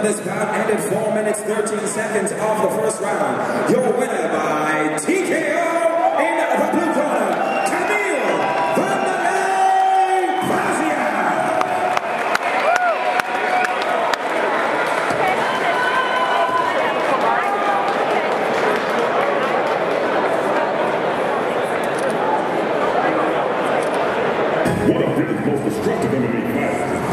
This bout ended 4 minutes 13 seconds of the first round. Your winner by TKO in the blue corner, Kamil Vanderlei Brazia. One of Britain's most destructive MMA fighters.